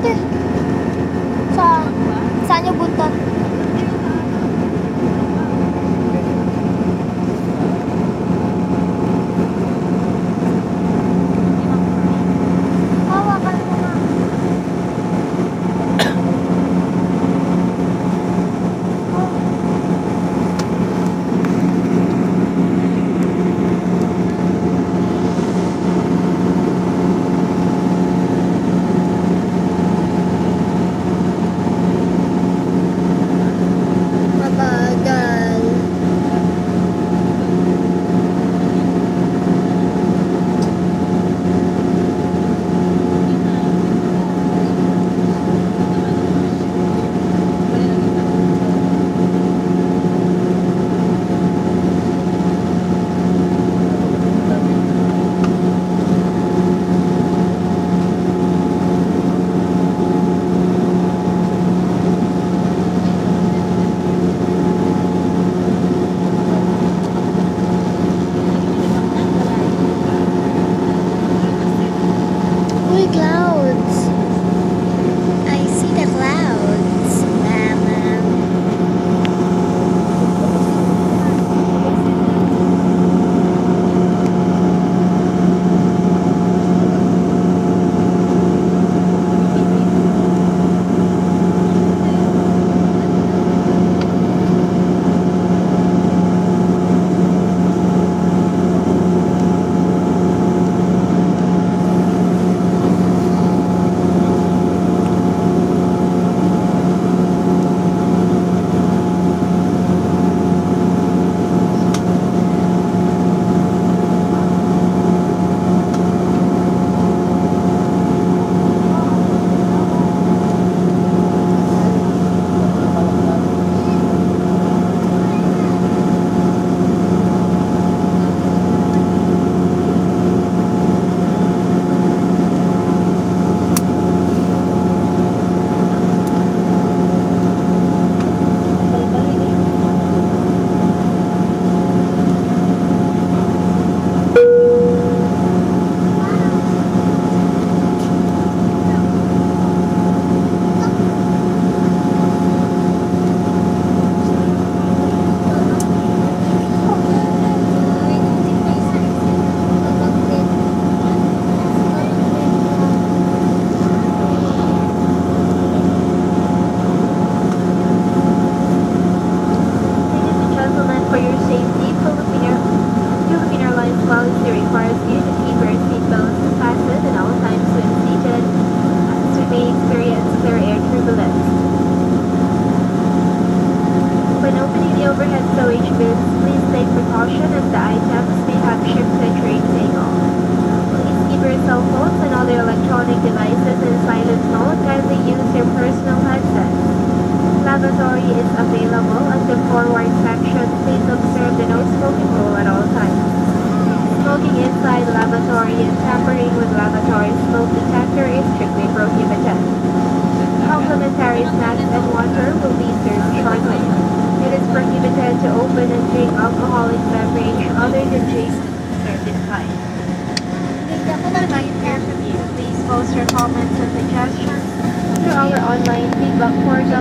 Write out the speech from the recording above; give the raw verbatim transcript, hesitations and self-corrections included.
Sa, saan yung buntot? Hawakan mo nga. Mabagal. Uy, clouds. I see the clouds, Mama. Policy requires you to keep your seatbelts fastened at all times when seated, as we may experience clear air turbulence. When opening the overhead stowage bins, please take precaution as the items may have shifted during takeoff. Please keep your cell phones and other electronic devices in silent mode. Kindly use your personal headsets. Lavatory is available at the forward section. Please observe the no smoking rule at all times. Smoking inside the lavatory and tampering with lavatory smoke detector is strictly prohibited. Complimentary snacks and water will be served shortly. It is prohibited to open and drink alcoholic beverage other than drinks served in kind. Please post your comments and suggestions through our online feedback portal.